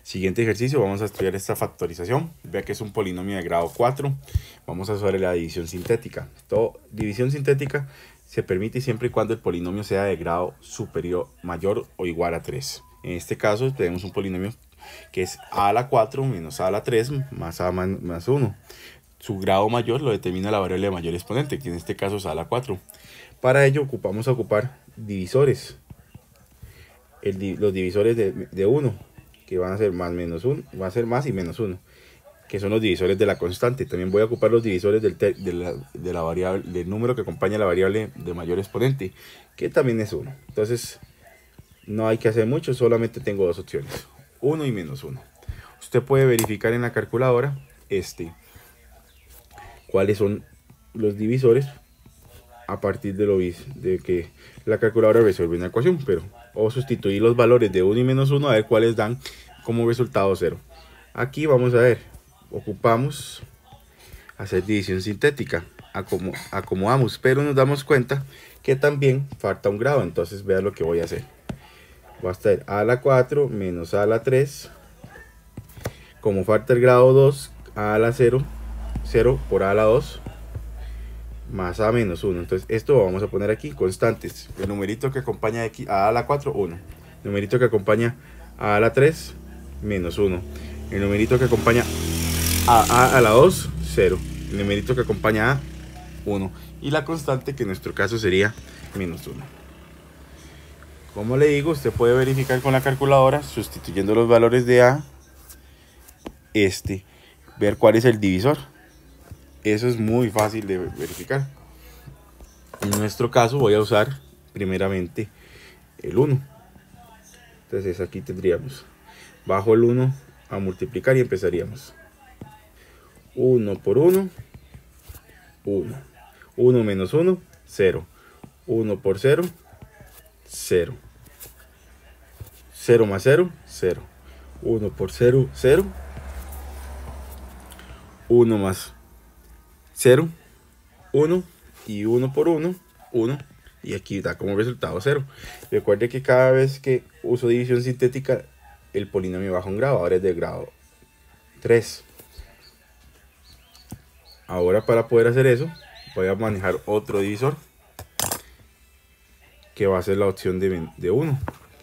Siguiente ejercicio, vamos a estudiar esta factorización. Vea que es un polinomio de grado 4. Vamos a usar la división sintética. División sintética se permite siempre y cuando el polinomio sea de grado superior, mayor o igual a 3. En este caso tenemos un polinomio que es a a la 4 menos a a la 3 más a más 1. Su grado mayor lo determina la variable de mayor exponente, que en este caso es a a la 4. Para ello vamos a ocupar divisores. Los divisores de 1, que van a ser más menos 1, va a ser más y menos 1, que son los divisores de la constante. También voy a ocupar los divisores de la variable, del número que acompaña la variable de mayor exponente, que también es 1. Entonces no hay que hacer mucho, solamente tengo dos opciones, 1 y menos 1. Usted puede verificar en la calculadora cuáles son los divisores a partir de que la calculadora resuelve una ecuación, o sustituir los valores de 1 y menos 1 a ver cuáles dan como resultado 0. Aquí vamos a ver, ocupamos hacer división sintética, acomodamos, pero nos damos cuenta que también falta un grado. Entonces vean lo que voy a hacer. Va a estar a la 4 menos a la 3, como falta el grado 2, a la 0, 0 por a la 2, más a menos 1. Entonces esto lo vamos a poner aquí, constantes. El numerito que acompaña aquí a la 4, 1. El numerito que acompaña a la 3, menos 1. El numerito que acompaña a la 2, 0. El numerito que acompaña a 1. Y la constante, que en nuestro caso sería menos 1. Como le digo, usted puede verificar con la calculadora, sustituyendo los valores de a, ver cuál es el divisor. Eso es muy fácil de verificar. En nuestro caso voy a usar primeramente el 1. Entonces aquí tendríamos, bajo el 1 a multiplicar y empezaríamos 1 por 1, 1. 1 menos 1, 0. 1 por 0, 0. 0 más 0, 0. 1 por 0, 0. 1 más 0, 1, y 1 por 1, 1, y aquí da como resultado 0. Recuerde que cada vez que uso división sintética, el polinomio baja un grado, ahora es de grado 3. Ahora, para poder hacer eso, voy a manejar otro divisor, que va a ser la opción de 1.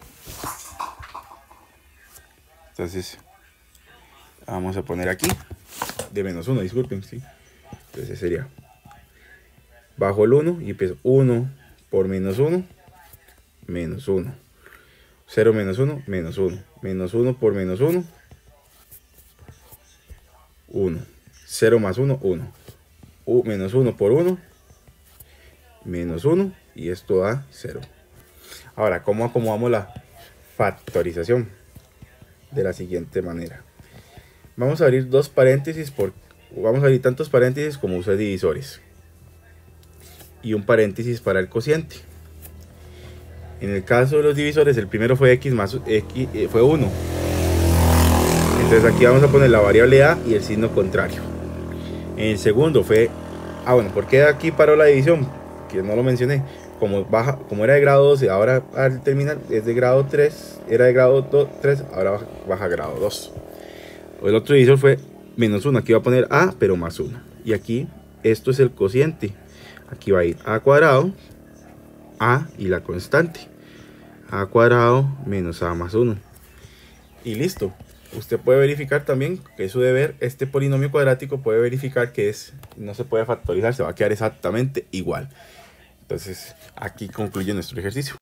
Entonces vamos a poner aquí de menos 1, disculpen, ¿sí? Entonces sería bajo el 1 y empiezo 1 por menos 1, menos 1. 0 menos 1, menos 1. Menos 1 por menos 1, 1. 0 más 1, 1. Menos 1 por 1, menos 1. Y esto da 0. Ahora, ¿cómo acomodamos la factorización? De la siguiente manera. Vamos a abrir dos paréntesis, vamos a abrir tantos paréntesis como use divisores. Y un paréntesis para el cociente. En el caso de los divisores, el primero fue x más x, fue 1. Entonces aquí vamos a poner la variable a y el signo contrario. En el segundo fue, bueno, ¿por qué aquí paró la división? Que no lo mencioné. Como era de grado 12, ahora al terminar es de grado 3, era de grado 3, ahora baja a grado 2. El otro divisor fue menos 1, aquí va a poner a, pero más 1. Y aquí, esto es el cociente. Aquí va a ir a cuadrado, a y la constante. A cuadrado menos a más 1. Y listo. Usted puede verificar también que eso de ver este polinomio cuadrático, puede verificar que no se puede factorizar, se va a quedar exactamente igual. Entonces aquí concluye nuestro ejercicio.